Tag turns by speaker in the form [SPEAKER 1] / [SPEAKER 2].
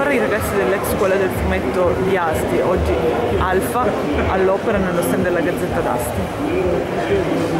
[SPEAKER 1] i ragazzi dell'ex scuola del fumetto di Asti, oggi Alfa, all'opera nello stand della Gazzetta d'Asti.